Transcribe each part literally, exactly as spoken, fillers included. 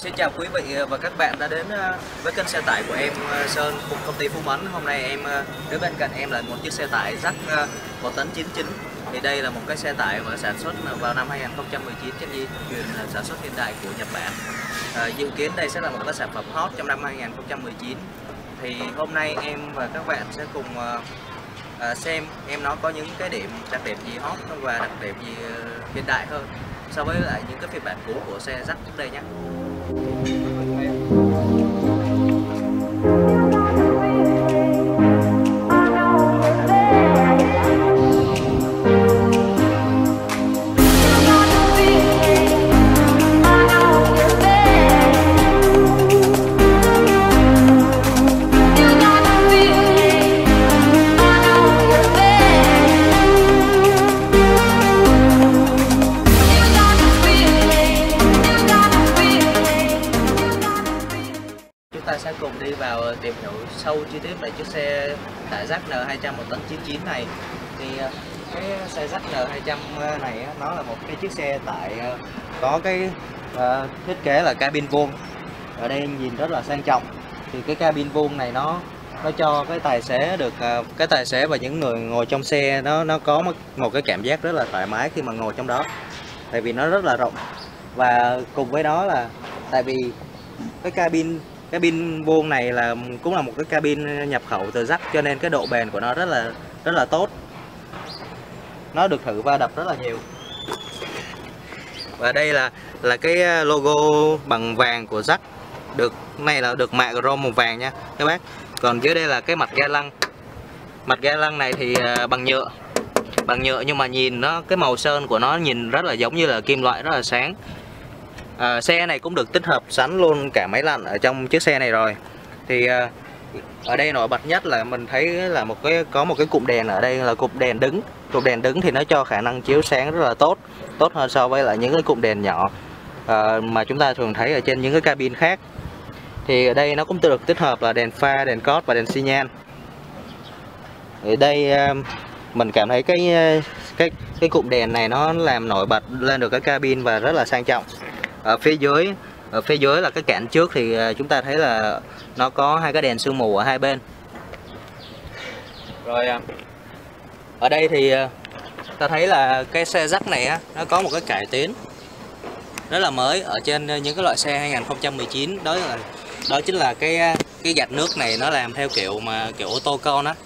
Xin chào quý vị và các bạn đã đến với kênh xe tải của em Sơn cùng công ty Phú Mẫn. Hôm nay em đứng bên cạnh em là một chiếc xe tải Jack một tấn chín chín. Thì đây là một cái xe tải mà sản xuất vào năm hai nghìn không trăm mười chín trên dây chuyền sản xuất hiện đại của Nhật Bản. À, dự kiến đây sẽ là một cái sản phẩm hot trong năm hai nghìn không trăm mười chín. Thì hôm nay em và các bạn sẽ cùng uh, xem em nó có những cái điểm đặc điểm gì hot và đặc điểm gì hiện đại hơn so với lại những cái phiên bản cũ của xe Jack trước đây nhé. Ta sẽ cùng đi vào tìm hiểu sâu chi tiết về chiếc xe tải Jack N hai trăm một tấn chín chín này. Thì cái xe Jack N hai trăm này nó là một cái chiếc xe tải có cái uh, thiết kế là cabin vuông. Ở đây nhìn rất là sang trọng. Thì cái cabin vuông này nó nó cho cái tài xế được uh, cái tài xế và những người ngồi trong xe nó nó có một, một cái cảm giác rất là thoải mái khi mà ngồi trong đó. Tại vì nó rất là rộng. Và cùng với đó là tại vì cái cabin cabin vuông này là cũng là một cái cabin nhập khẩu từ Jack, cho nên cái độ bền của nó rất là rất là tốt. Nó được thử va đập rất là nhiều. Và đây là là cái logo bằng vàng của Jack, được này là được mạ chrome màu vàng nha các bác. Còn dưới đây là cái mặt ga lăng. Mặt ga lăng này thì bằng nhựa. Bằng nhựa nhưng mà nhìn nó cái màu sơn của nó nhìn rất là giống như là kim loại, rất là sáng. À, xe này cũng được tích hợp sẵn luôn cả máy lạnh ở trong chiếc xe này rồi. Thì à, ở đây nổi bật nhất là mình thấy là một cái có một cái cụm đèn ở đây là cụm đèn đứng. Cụm đèn đứng thì nó cho khả năng chiếu sáng rất là tốt, tốt hơn so với lại những cái cụm đèn nhỏ à, mà chúng ta thường thấy ở trên những cái cabin khác. Thì ở đây nó cũng được tích hợp là đèn pha, đèn cốt và đèn xi nhan. Ở đây à, mình cảm thấy cái cái cái cụm đèn này nó làm nổi bật lên được cái cabin và rất là sang trọng. Ở phía dưới ở phía dưới là cái cản trước thì chúng ta thấy là nó có hai cái đèn sương mù ở hai bên. Rồi ở đây thì ta thấy là cái xe Jack này á, nó có một cái cải tiến rất là mới ở trên những cái loại xe hai nghìn không trăm mười chín. Đó là đó chính là cái cái gạt nước này nó làm theo kiểu mà kiểu ô tô con á.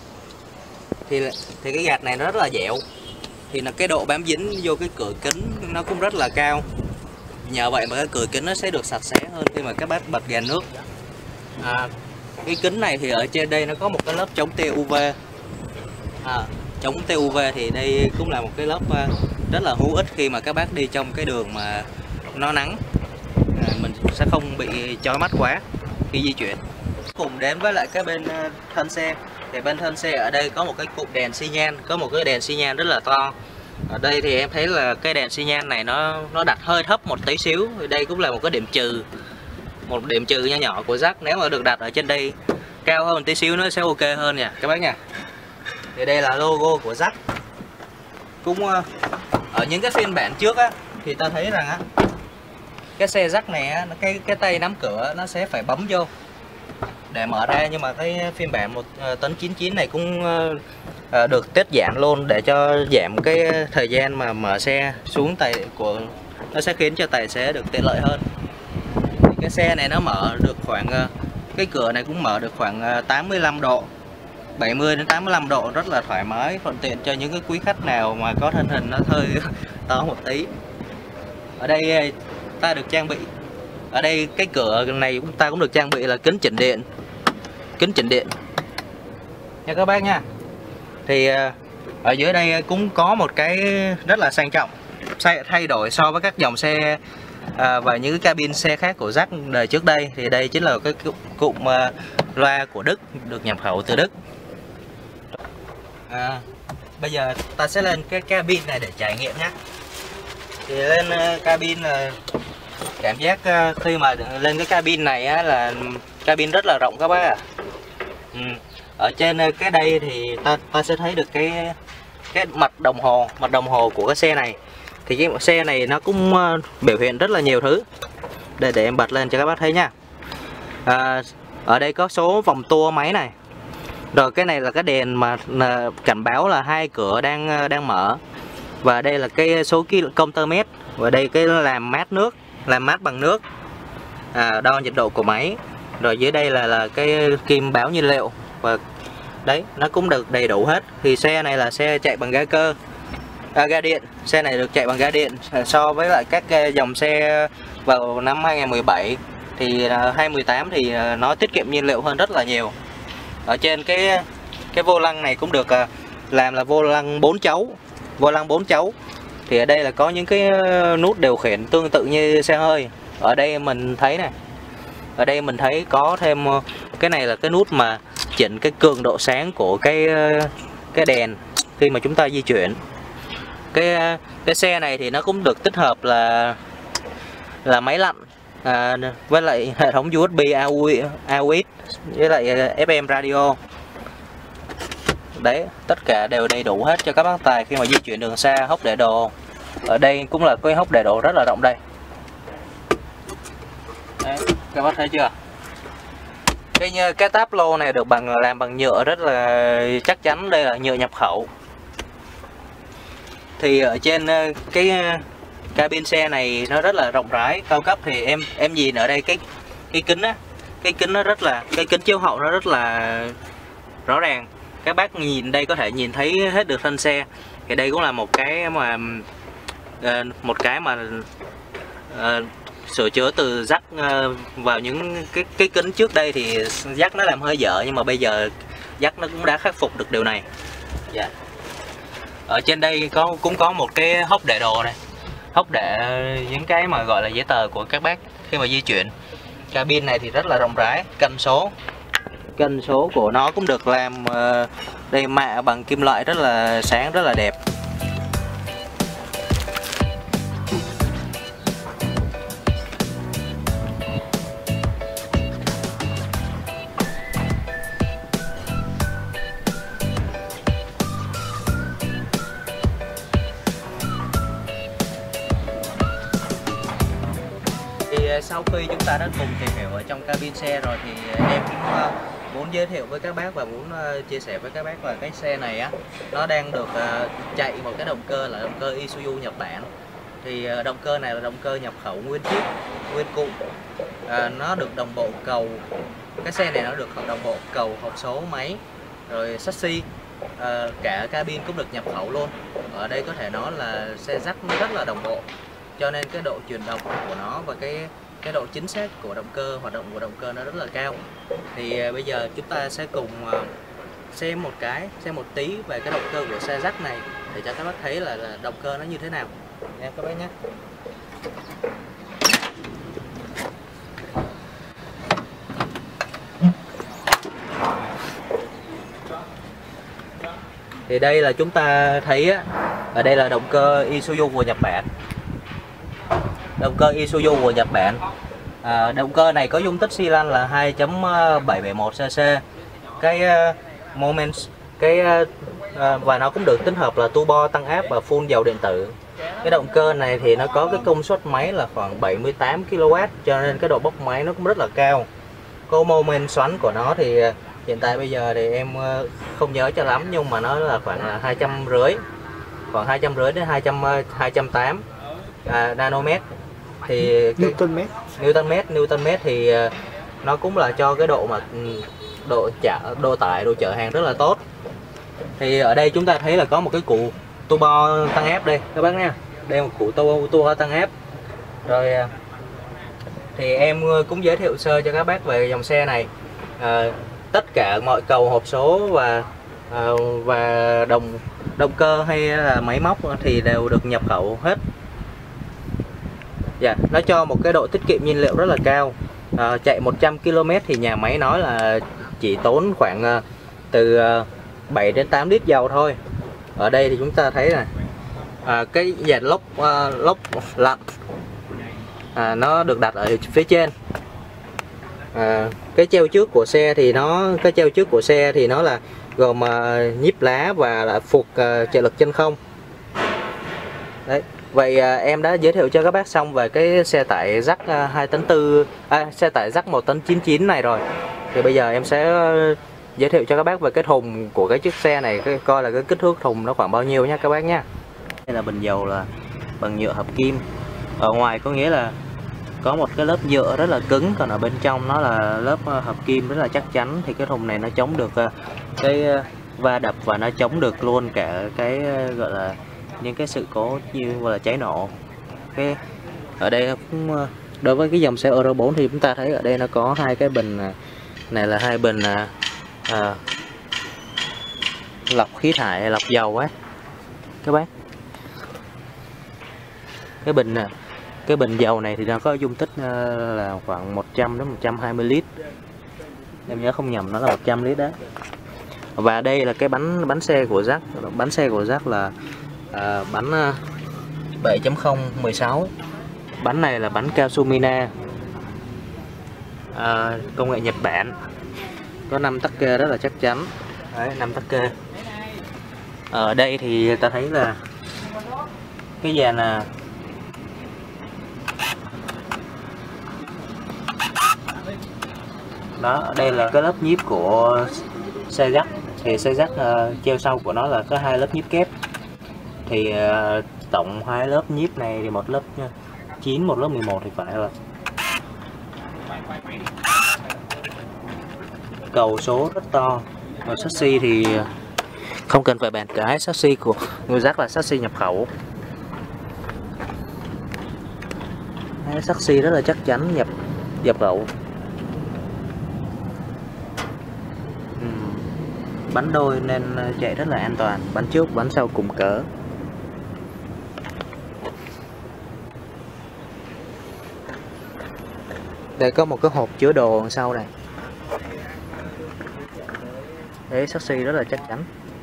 Thì thì cái gạt này nó rất là dẻo. Thì là cái độ bám dính vô cái cửa kính nó cũng rất là cao. Nhờ vậy mà cái cửa kính nó sẽ được sạch sẽ hơn khi mà các bác bật gạt nước. À, cái kính này thì ở trên đây nó có một cái lớp chống tia u vê. À, chống tia u vê thì đây cũng là một cái lớp rất là hữu ích khi mà các bác đi trong cái đường mà nó nắng. À, mình sẽ không bị chói mắt quá khi di chuyển. Cùng đến với lại cái bên thân xe. Thì bên thân xe ở đây có một cái cụm đèn xi nhan, có một cái đèn xi nhan rất là to. Ở đây thì em thấy là cái đèn xi nhan này nó nó đặt hơi thấp một tí xíu. Đây cũng là một cái điểm trừ, một điểm trừ nhỏ nhỏ của Jack. Nếu mà được đặt ở trên đây cao hơn tí xíu nó sẽ ok hơn nha các bác nha. Thì đây là logo của Jack. Cũng ở những cái phiên bản trước á thì ta thấy rằng á cái xe Jack này á, cái cái tay nắm cửa nó sẽ phải bấm vô để mở ra, nhưng mà cái phiên bản một tấn chín chín này cũng uh, được tiết giảm luôn để cho giảm cái thời gian mà mở xe xuống tài của nó sẽ khiến cho tài xế được tiện lợi hơn. Thì cái xe này nó mở được khoảng uh, cái cửa này cũng mở được khoảng uh, tám mươi lăm độ, bảy mươi đến tám mươi lăm độ, rất là thoải mái, thuận tiện cho những cái quý khách nào mà có thân hình nó hơi to một tí. Ở đây ta được trang bị Ở đây cái cửa này chúng ta cũng được trang bị là kính chỉnh điện. Kính chỉnh điện nha các bác nha. Thì ở dưới đây cũng có một cái rất là sang trọng, thay đổi so với các dòng xe à, và những cái cabin xe khác của Jack đời trước đây. Thì đây chính là cái cụm uh, loa của Đức, được nhập khẩu từ Đức. À, bây giờ ta sẽ lên cái cabin này để trải nghiệm nhé. Thì lên uh, cabin là cảm giác uh, khi mà lên cái cabin này á, là cabin rất là rộng các bác ạ. Ừ. Ở trên cái đây thì ta ta sẽ thấy được cái cái mặt đồng hồ, mặt đồng hồ của cái xe này. Thì cái xe này nó cũng uh, biểu hiện rất là nhiều thứ. Đây để em bật lên cho các bác thấy nha. À, ở đây có số vòng tua máy này. Rồi cái này là cái đèn mà là cảnh báo là hai cửa đang đang mở. Và đây là cái số công tơ mét. Và đây cái làm mát nước, làm mát bằng nước. À, đo nhiệt độ của máy. Rồi dưới đây là là cái kim báo nhiên liệu. Và đấy, nó cũng được đầy đủ hết. Thì xe này là xe chạy bằng ga cơ, à, ga điện. Xe này được chạy bằng ga điện. So với lại các dòng xe vào năm hai nghìn không trăm mười bảy thì hai nghìn không trăm mười tám thì nó tiết kiệm nhiên liệu hơn rất là nhiều. Ở trên cái cái vô lăng này cũng được làm là vô lăng bốn chấu, vô lăng bốn chấu. Thì ở đây là có những cái nút điều khiển tương tự như xe hơi. Ở đây mình thấy này, ở đây mình thấy có thêm cái này là cái nút mà chỉnh cái cường độ sáng của cái cái đèn khi mà chúng ta di chuyển. Cái cái xe này thì nó cũng được tích hợp là là máy lạnh, à, với lại hệ thống u ét bê a u ích với lại ép em radio. Đấy, tất cả đều đầy đủ hết cho các bác tài khi mà di chuyển đường xa. Hốc để đồ, ở đây cũng là cái hốc để đồ rất là rộng đây. Đấy, các bác thấy chưa? Cái cái táp lô này được bằng làm bằng nhựa rất là chắc chắn, đây là nhựa nhập khẩu. Thì ở trên cái cabin xe này nó rất là rộng rãi, cao cấp. Thì em em nhìn ở đây cái cái kính á, cái kính nó rất là cái kính chiếu hậu nó rất là rõ ràng. Các bác nhìn đây có thể nhìn thấy hết được thân xe. Thì đây cũng là một cái mà một cái mà uh, sửa chữa từ rắc uh, vào những cái cái kính trước đây thì rắc nó làm hơi dở, nhưng mà bây giờ rắc nó cũng đã khắc phục được điều này. Dạ. Ở trên đây có cũng có một cái hốc để đồ này, hốc để những cái mà gọi là giấy tờ của các bác khi mà di chuyển. Cabin này thì rất là rộng rãi, cân số cân số của nó cũng được làm uh, đây mạ bằng kim loại rất là sáng, rất là đẹp. Sau khi chúng ta đã cùng tìm hiểu ở trong cabin xe rồi thì em cũng uh, muốn giới thiệu với các bác và muốn uh, chia sẻ với các bác là cái xe này á, nó đang được uh, chạy một cái động cơ là động cơ Isuzu Nhật Bản. Thì uh, động cơ này là động cơ nhập khẩu nguyên chiếc, nguyên cụ. Uh, nó được đồng bộ cầu, cái xe này nó được đồng bộ cầu, hộp số, máy, rồi chassis, uh, cả cabin cũng được nhập khẩu luôn. Ở đây có thể nói là xe dắt nó rất là đồng bộ, cho nên cái độ chuyển động của nó và cái cái độ chính xác của động cơ, hoạt động của động cơ nó rất là cao. Thì uh, bây giờ chúng ta sẽ cùng uh, xem một cái, xem một tí về cái động cơ của xe dắt này để cho các bác thấy là, là động cơ nó như thế nào nha các bác nhé. Thì đây là chúng ta thấy á, ở đây là động cơ Isuzu của Nhật Bản. Động cơ Isuzu của Nhật Bản. À, động cơ này có dung tích xi lanh là hai chấm bảy bảy mốt xê xê. Cái uh, moment cái uh, và nó cũng được tích hợp là turbo tăng áp và full dầu điện tử. Cái động cơ này thì nó có cái công suất máy là khoảng bảy mươi tám ki lô oát, cho nên cái độ bốc máy nó cũng rất là cao. Cái moment xoắn của nó thì uh, hiện tại bây giờ thì em uh, không nhớ cho lắm, nhưng mà nó là khoảng là hai trăm rưỡi, khoảng hai trăm rưỡi đến hai trăm hai trăm tám à, nanomet. Thì cái Newton mét Newton mét Newton mét thì uh, nó cũng là cho cái độ mà độ chở độ tải, độ chở hàng rất là tốt. Thì ở đây chúng ta thấy là có một cái cụ turbo tăng áp đây các bác nha. Đây một cụ turbo, turbo tăng áp. Rồi uh, thì em cũng giới thiệu sơ cho các bác về dòng xe này. Uh, tất cả mọi cầu, hộp số và uh, và đồng động cơ hay là máy móc thì đều được nhập khẩu hết. Dạ, nó cho một cái độ tiết kiệm nhiên liệu rất là cao. À, chạy một trăm ki lô mét thì nhà máy nói là chỉ tốn khoảng uh, từ uh, bảy đến tám lít dầu thôi. Ở đây thì chúng ta thấy là à, cái dàn lốc uh, lốc lạnh à, nó được đặt ở phía trên. À, cái treo trước của xe thì nó cái treo trước của xe thì nó là gồm uh, nhíp lá và là phục uh, trợ lực chân không. Đấy, Vậy à, em đã giới thiệu cho các bác xong về cái xe tải rắc à, hai tấn tư, à, xe tải rắc một tấn chín chín này rồi. Thì bây giờ em sẽ giới thiệu cho các bác về cái thùng của cái chiếc xe này, cái coi là cái kích thước thùng nó khoảng bao nhiêu nha các bác nhé. Đây là bình dầu là bằng nhựa hợp kim. Ở ngoài có nghĩa là có một cái lớp nhựa rất là cứng, còn ở bên trong nó là lớp hợp kim rất là chắc chắn. Thì cái thùng này nó chống được cái va đập và nó chống được luôn cả cái gọi là những cái sự cố như là cháy nổ. Cái ở đây cũng đối với cái dòng xe Euro bốn thì chúng ta thấy ở đây nó có hai cái bình này, là hai bình à, lọc khí thải, lọc dầu á các bác. Cái bình cái bình dầu này thì nó có dung tích là khoảng một trăm đến một trăm hai mươi lít, em nhớ không nhầm nó là một trăm lít đó. Và đây là cái bánh bánh xe của Jack, bánh xe của Jack là à, bánh bảy chấm không mười sáu. Bánh này là bánh cao su Mina, à, công nghệ Nhật Bản, có năm tắc kê rất là chắc chắn. Đấy, năm tắc kê. Ở đây thì ta thấy là cái dàn là đó, đây là cái lớp nhíp của xe Jack. Thì xe Jack uh, treo sau của nó là có hai lớp nhíp kép. Thì uh, tổng hai lớp nhíp này thì một lớp chín, một lớp mười một thì phải rồi. Cầu số rất to. Và chassis thì không cần phải bàn cái, chassis của người Jack là chassis nhập khẩu. Đấy, chassis rất là chắc chắn, nhập nhập khẩu. Bánh đôi nên chạy rất là an toàn, bánh trước bánh sau cùng cỡ. Đây có một cái hộp chứa đồ đằng sau này. Đấy, chassis rất là chắc chắn.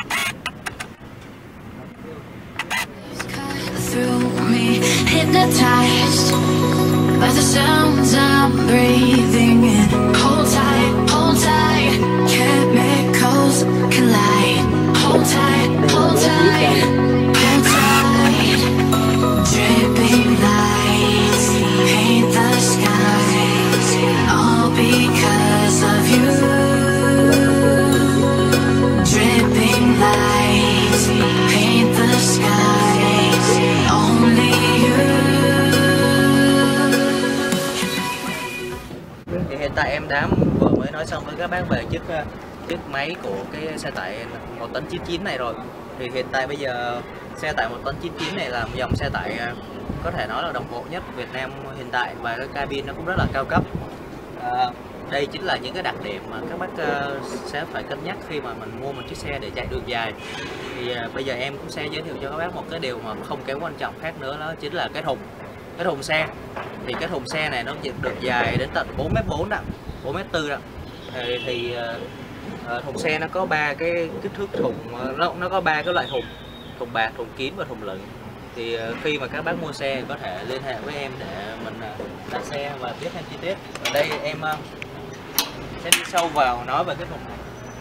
Collide, hold tight, hold tight, hold tight. Dripping lights paint the skies, all because of you. Dripping lights paint the skies, only you. Thì hiện tại em đã vừa mới nói xong với các bác về chiếc chiếc máy của cái xe tải một tấn chín chín này rồi. Thì hiện tại bây giờ xe tải một tấn chín chín này là một dòng xe tải có thể nói là đồng bộ nhất Việt Nam hiện tại, và cái cabin nó cũng rất là cao cấp. À, đây chính là những cái đặc điểm mà các bác uh, sẽ phải cân nhắc khi mà mình mua một chiếc xe để chạy đường dài. Thì uh, bây giờ em cũng sẽ giới thiệu cho các bác một cái điều mà không kém quan trọng khác nữa, đó chính là cái thùng cái thùng xe. Thì cái thùng xe này nó được dài đến tận bốn mét bốn đó, bốn mét tư đó. Thì, thì uh, À, thùng xe nó có ba cái kích thước thùng, nó nó có ba cái loại thùng: thùng bạc, thùng kín và thùng lửng. Thì uh, khi mà các bác mua xe có thể liên hệ với em để mình uh, đặt xe và biết thêm chi tiết. Ở đây em uh, sẽ đi sâu vào nói về cái thùng này.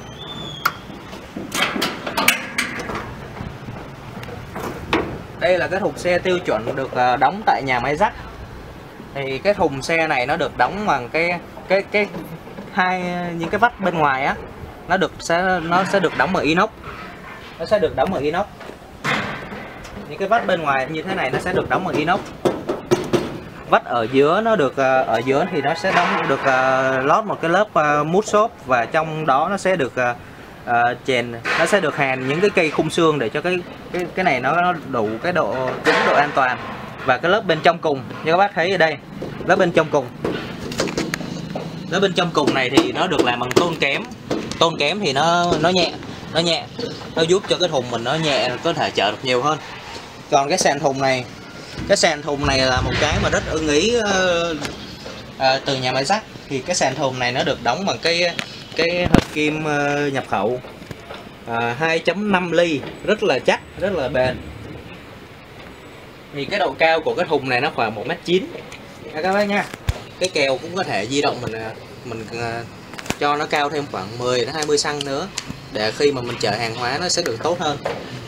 Đây là cái thùng xe tiêu chuẩn được uh, đóng tại nhà máy Jack. Thì cái thùng xe này nó được đóng bằng cái cái cái hai những cái vách bên ngoài á, nó được sẽ nó sẽ được đóng bằng inox, nó sẽ được đóng bằng inox. Những cái vách bên ngoài như thế này nó sẽ được đóng bằng inox. Vách ở giữa nó được ở giữa thì nó sẽ đóng được uh, lót một cái lớp uh, mút xốp, và trong đó nó sẽ được uh, uh, chèn, nó sẽ được hàn những cái cây khung xương để cho cái cái cái này nó đủ cái độ cứng, độ an toàn. Và cái lớp bên trong cùng như các bác thấy ở đây, lớp bên trong cùng lớp bên trong cùng này thì nó được làm bằng tôn kém. Tôn kém thì nó nó nhẹ nó nhẹ nó giúp cho cái thùng mình nó nhẹ, có thể chở được nhiều hơn. Còn cái sàn thùng này cái sàn thùng này là một cái mà rất ưng ý uh, uh, từ nhà máy Jack. Thì cái sàn thùng này nó được đóng bằng cái cái hợp kim uh, nhập khẩu uh, hai chấm năm ly, rất là chắc, rất là bền. Thì cái độ cao của cái thùng này nó khoảng một mét chín các bác nha. Cái kèo cũng có thể di động, mình mình uh, cho nó cao thêm khoảng mười đến hai mươi xăng nữa, để khi mà mình chở hàng hóa nó sẽ được tốt hơn.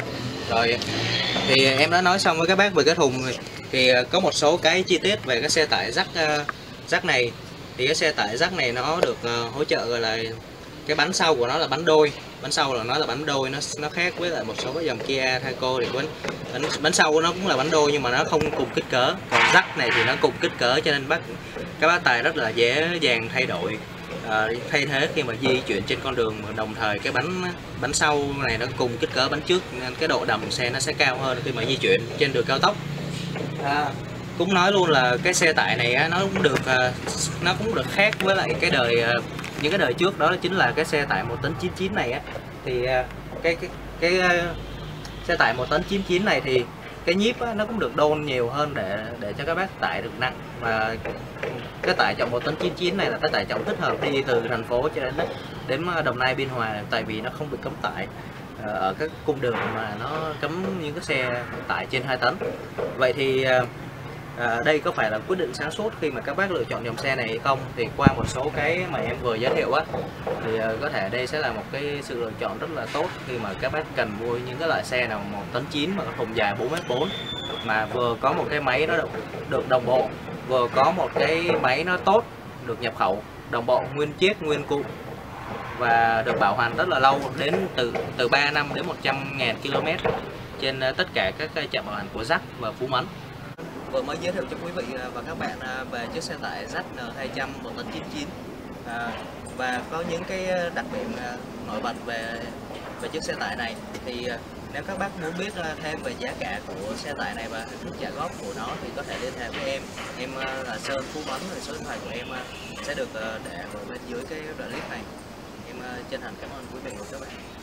Rồi thì em đã nói xong với các bác về cái thùng rồi. Thì có một số cái chi tiết về cái xe tải rắc rắc này. Thì cái xe tải rắc này nó được uh, hỗ trợ gọi là cái bánh sau của nó là bánh đôi. Bánh sau là nó là bánh đôi, nó nó khác với lại một số cái dòng Kia Thaco thì bánh, bánh bánh sau của nó cũng là bánh đôi nhưng mà nó không cùng kích cỡ. Còn rắc này thì nó cùng kích cỡ cho nên bác các bác tài rất là dễ dàng thay đổi, uh, thay thế khi mà di chuyển trên con đường. Đồng thời cái bánh bánh sau này nó cùng kích cỡ bánh trước nên cái độ đầm xe nó sẽ cao hơn khi mà di chuyển trên đường cao tốc. À, cũng nói luôn là cái xe tải này á, nó cũng được nó cũng được khác với lại cái đời những cái đời trước, đó chính là cái xe tải một tấn chín chín này á. Thì cái cái cái xe tải một tấn chín chín này thì cái nhíp á, nó cũng được đôn nhiều hơn để để cho các bác tải được nặng. Và cái tải trọng một tấn chín chín này là cái tải trọng thích hợp đi từ thành phố cho đến đến Đồng Nai, Biên Hòa, tại vì nó không bị cấm tải ở các cung đường mà nó cấm những cái xe tải trên hai tấn. Vậy thì à, đây có phải là quyết định sáng suốt khi mà các bác lựa chọn dòng xe này hay không? Thì qua một số cái mà em vừa giới thiệu á, thì uh, có thể đây sẽ là một cái sự lựa chọn rất là tốt khi mà các bác cần mua những cái loại xe nào một tấn chín mà có thùng dài bốn mét bốn, mà vừa có một cái máy nó được, được đồng bộ, vừa có một cái máy nó tốt, được nhập khẩu đồng bộ, nguyên chiếc nguyên cụ, và được bảo hành rất là lâu, đến từ từ ba năm đến một trăm nghìn ki lô mét trên tất cả các trạm bảo hành của Jac và Phú Mẫn. Vừa mới giới thiệu cho quý vị và các bạn về chiếc xe tải Jac N hai trăm một tấn chín chín, à, và có những cái đặc điểm nổi bật về về chiếc xe tải này. Thì nếu các bác muốn biết thêm về giá cả của xe tải này và hình thức trả góp của nó thì có thể liên hệ với em. Em là Sơn, Phú Mẫn, rồi số điện thoại của em sẽ được để ở bên dưới cái clip này. Em chân thành cảm ơn quý vị và các bạn.